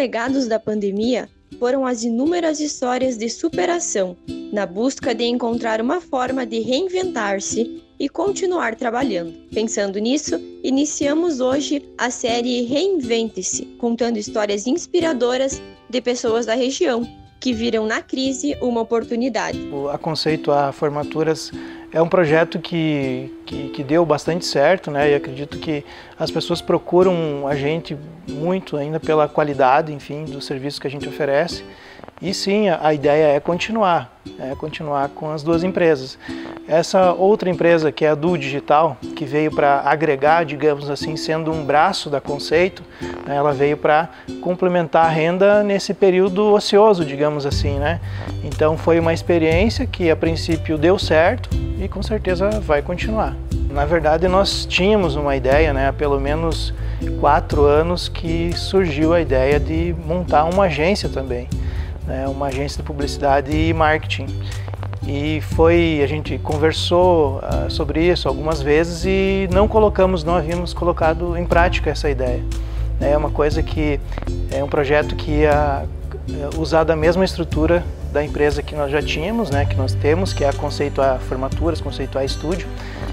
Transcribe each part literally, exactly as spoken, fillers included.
legados da pandemia foram as inúmeras histórias de superação, na busca de encontrar uma forma de reinventar-se e continuar trabalhando. Pensando nisso, iniciamos hoje a série Reinvente-se, contando histórias inspiradoras de pessoas da região, que viram na crise uma oportunidade. A Conceito A Formaturas é um projeto que, que, que deu bastante certo, né? E acredito que as pessoas procuram a gente muito ainda pela qualidade, enfim, do serviço que a gente oferece. E sim, a, a ideia é continuar, é continuar com as duas empresas. Essa outra empresa, que é a Du Digital, que veio para agregar, digamos assim, sendo um braço da Conceito, né, ela veio para complementar a renda nesse período ocioso, digamos assim, né? Então foi uma experiência que a princípio deu certo e com certeza vai continuar. Na verdade, nós tínhamos uma ideia, né, há pelo menos quatro anos que surgiu a ideia de montar uma agência também, né, uma agência de publicidade e marketing. E foi, a gente conversou uh, sobre isso algumas vezes e não colocamos, não havíamos colocado em prática essa ideia. É uma coisa que é um projeto que ia usar da mesma estrutura da empresa que nós já tínhamos, né, que nós temos, que é a Conceito A Formaturas, Conceito A Estúdio,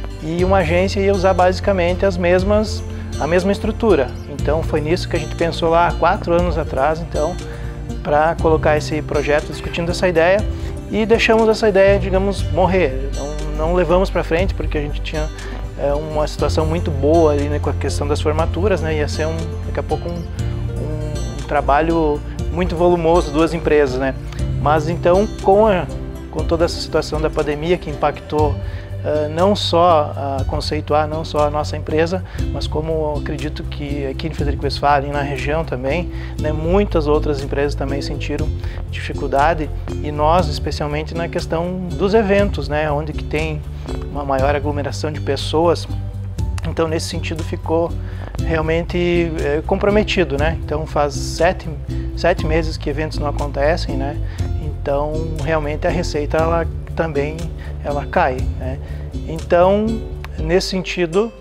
e uma agência ia usar basicamente as mesmas, a mesma estrutura. Então foi nisso que a gente pensou lá há quatro anos atrás, então, para colocar esse projeto, discutindo essa ideia, e deixamos essa ideia, digamos, morrer. Não, não levamos para frente porque a gente tinha é, uma situação muito boa ali, né, com a questão das formaturas, né, ia ser um, daqui a pouco um, um, um trabalho muito volumoso, duas empresas, né. Mas então, com, a, com toda essa situação da pandemia que impactou Uh, não só a Conceito A, não só a nossa empresa, mas como acredito que aqui em Frederico Westphalen e na região também, né, muitas outras empresas também sentiram dificuldade, e nós especialmente na questão dos eventos, né, onde que tem uma maior aglomeração de pessoas. Então nesse sentido ficou realmente é, comprometido, né? Então faz sete, sete meses que eventos não acontecem, né? Então realmente a receita ela também ela cai, né? Então, nesse sentido,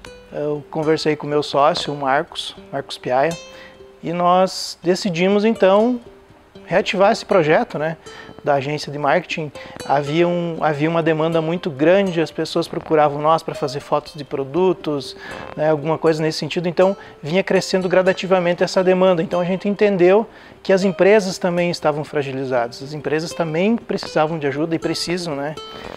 eu conversei com o meu sócio, o Marcos, Marcos Piaia, e nós decidimos então reativar esse projeto, né, da agência de marketing. Havia, um, havia uma demanda muito grande, as pessoas procuravam nós para fazer fotos de produtos, né, alguma coisa nesse sentido, então vinha crescendo gradativamente essa demanda. Então a gente entendeu que as empresas também estavam fragilizadas, as empresas também precisavam de ajuda e precisam, né?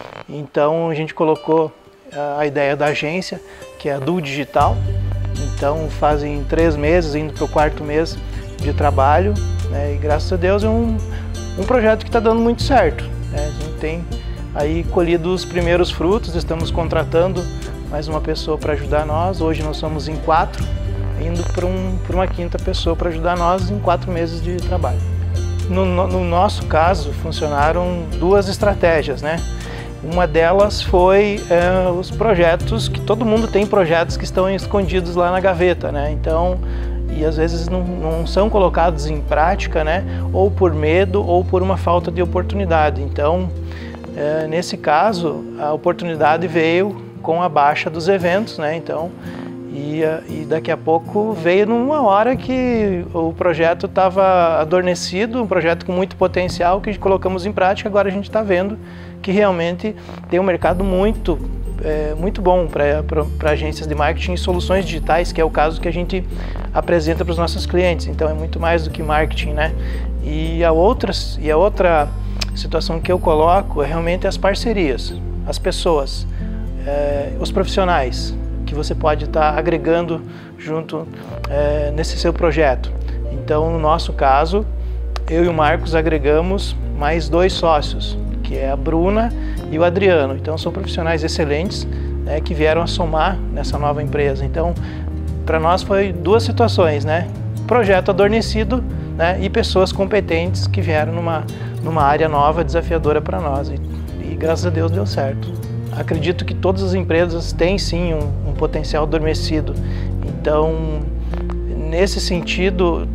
Então a gente colocou a ideia da agência, que é a Du Digital. Então fazem três meses, indo para o quarto mês de trabalho, né? E graças a Deus é um, um projeto que está dando muito certo, né? A gente tem aí colhido os primeiros frutos, estamos contratando mais uma pessoa para ajudar nós. Hoje nós somos em quatro, indo para um, para uma quinta pessoa para ajudar nós em quatro meses de trabalho. No, no, no nosso caso, funcionaram duas estratégias, né? Uma delas foi é, os projetos, que todo mundo tem projetos que estão escondidos lá na gaveta, né? Então, e às vezes não, não são colocados em prática, né? Ou por medo ou por uma falta de oportunidade. Então, é, nesse caso, a oportunidade veio com a baixa dos eventos, né? Então, e, e daqui a pouco veio numa hora que o projeto estava adormecido, um projeto com muito potencial que colocamos em prática. Agora a gente está vendo que realmente tem um mercado muito, é, muito bom para agências de marketing e soluções digitais, que é o caso que a gente apresenta para os nossos clientes. Então é muito mais do que marketing, né? E a outra, e a outra situação que eu coloco é realmente as parcerias, as pessoas, é, os profissionais que você pode estar agregando junto é, nesse seu projeto. Então, no nosso caso, eu e o Marcos agregamos mais dois sócios, que é a Bruna e o Adriano. Então são profissionais excelentes, né, que vieram a somar nessa nova empresa. Então para nós foi duas situações, né? Projeto adormecido, né, e pessoas competentes que vieram numa, numa área nova, desafiadora para nós. E, e graças a Deus deu certo. Acredito que todas as empresas têm sim um, um potencial adormecido. Então nesse sentido,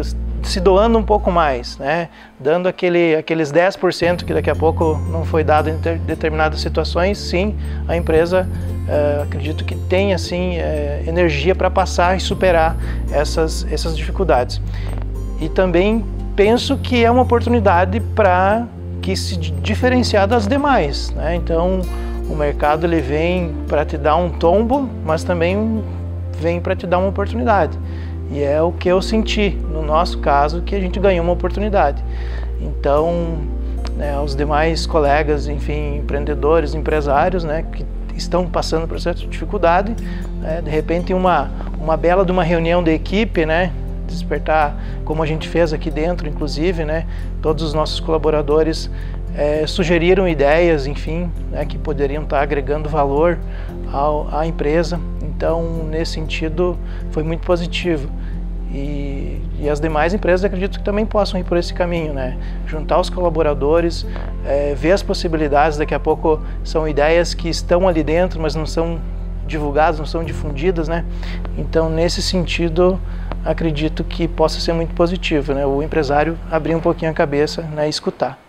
se doando um pouco mais, né? Dando aquele, aqueles dez por cento que daqui a pouco não foi dado em ter, determinadas situações, sim, a empresa uh, acredito que tem assim, uh, energia para passar e superar essas, essas dificuldades. e também penso que é uma oportunidade para que se diferenciar das demais, né? Então o mercado ele vem para te dar um tombo, mas também vem para te dar uma oportunidade. E é o que eu senti no nosso caso, que a gente ganhou uma oportunidade. Então, né, os demais colegas, enfim, empreendedores, empresários, né, que estão passando por certa dificuldade, né, de repente uma uma bela de uma reunião de equipe, né, despertar, como a gente fez aqui dentro, inclusive, né, todos os nossos colaboradores é, sugeriram ideias, enfim, né, que poderiam estar agregando valor ao, à empresa. Então, nesse sentido, foi muito positivo. E, e as demais empresas, acredito que também possam ir por esse caminho, né? Juntar os colaboradores, é, ver as possibilidades. Daqui a pouco são ideias que estão ali dentro, mas não são divulgadas, não são difundidas, né? Então, nesse sentido, acredito que possa ser muito positivo, né? O empresário abrir um pouquinho a cabeça, né, e escutar.